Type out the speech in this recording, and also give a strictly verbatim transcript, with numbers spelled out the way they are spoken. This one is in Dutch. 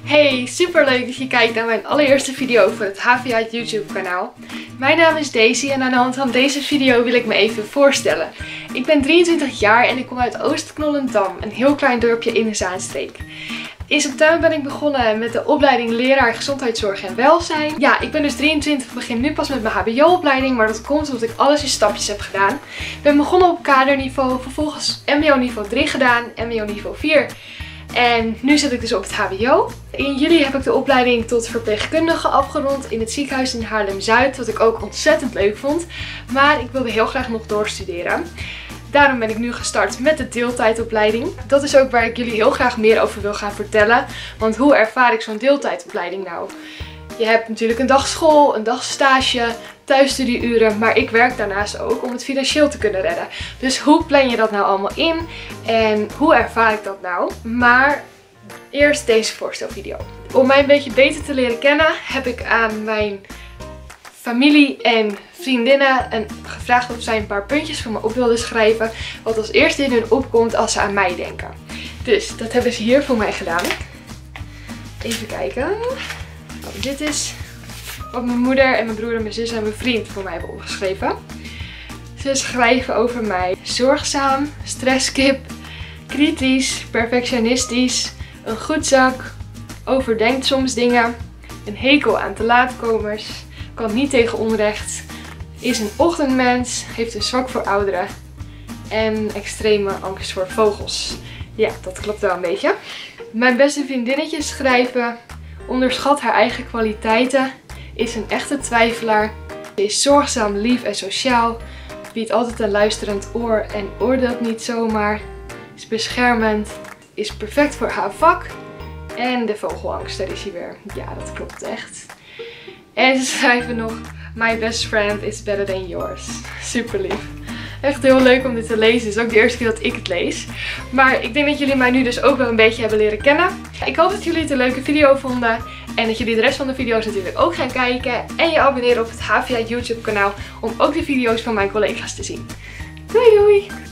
Hey, super leuk dat je kijkt naar mijn allereerste video voor het H V A YouTube kanaal. Mijn naam is Daisy en aan de hand van deze video wil ik me even voorstellen. Ik ben drieëntwintig jaar en ik kom uit Oost-Knollendam, een heel klein dorpje in de Zaanstreek. In september ben ik begonnen met de opleiding leraar gezondheidszorg en welzijn. Ja, ik ben dus drieëntwintig, begin nu pas met mijn H B O-opleiding, maar dat komt omdat ik alles in stapjes heb gedaan. Ik ben begonnen op kaderniveau, vervolgens M B O niveau drie gedaan, M B O niveau vier. En nu zit ik dus op het H B O. In juli heb ik de opleiding tot verpleegkundige afgerond in het ziekenhuis in Haarlem-Zuid, wat ik ook ontzettend leuk vond. Maar ik wilde heel graag nog doorstuderen. Daarom ben ik nu gestart met de deeltijdopleiding. Dat is ook waar ik jullie heel graag meer over wil gaan vertellen. Want hoe ervaar ik zo'n deeltijdopleiding nou? Je hebt natuurlijk een dag school, een dag stage, thuisstudieuren, maar ik werk daarnaast ook om het financieel te kunnen redden. Dus hoe plan je dat nou allemaal in en hoe ervaar ik dat nou? Maar eerst deze voorstelvideo. Om mij een beetje beter te leren kennen heb ik aan mijn familie en vriendinnen en gevraagd of zij een paar puntjes voor me op wilden schrijven. Wat als eerste in hun opkomt als ze aan mij denken. Dus dat hebben ze hier voor mij gedaan. Even kijken. Oh, dit is wat mijn moeder en mijn broer en mijn zus en mijn vriend voor mij hebben opgeschreven. Ze schrijven over mij: zorgzaam, stresskip, kritisch, perfectionistisch, een goedzak, overdenkt soms dingen, een hekel aan te laatkomers, kan niet tegen onrecht, is een ochtendmens, heeft een zwak voor ouderen en extreme angst voor vogels. Ja, dat klopt wel een beetje. Mijn beste vriendinnetjes schrijven: onderschat haar eigen kwaliteiten, is een echte twijfelaar, is zorgzaam, lief en sociaal, biedt altijd een luisterend oor en oordeelt niet zomaar, is beschermend, is perfect voor haar vak en de vogelangst, daar is hij weer. Ja, dat klopt echt. En ze schrijven nog: my best friend is better than yours. Super lief. Echt heel leuk om dit te lezen. Het is ook de eerste keer dat ik het lees. Maar ik denk dat jullie mij nu dus ook wel een beetje hebben leren kennen. Ik hoop dat jullie het een leuke video vonden. En dat jullie de rest van de video's natuurlijk ook gaan kijken. En je abonneren op het H V A YouTube kanaal om ook de video's van mijn collega's te zien. Doei doei!